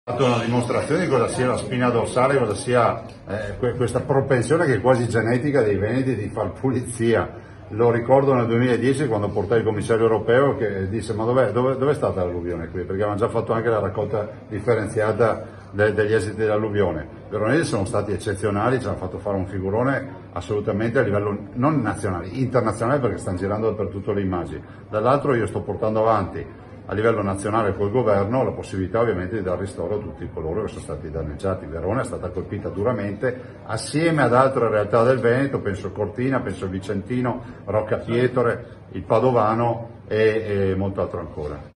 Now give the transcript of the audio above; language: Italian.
Fatto una dimostrazione di cosa sia la spina dorsale, cosa sia questa propensione che è quasi genetica dei veneti di far pulizia. Lo ricordo nel 2010 quando portai il commissario europeo che disse: ma dov'è stata l'alluvione qui? Perché avevamo già fatto anche la raccolta differenziata degli esiti dell'alluvione. I veronesi sono stati eccezionali, ci hanno fatto fare un figurone assolutamente a livello non nazionale, internazionale, perché stanno girando dappertutto le immagini. Dall'altro io sto portando avanti a livello nazionale col governo la possibilità ovviamente di dare ristoro a tutti coloro che sono stati danneggiati. Verona è stata colpita duramente assieme ad altre realtà del Veneto, penso Cortina, penso Vicentino, Roccapietore, il Padovano e molto altro ancora.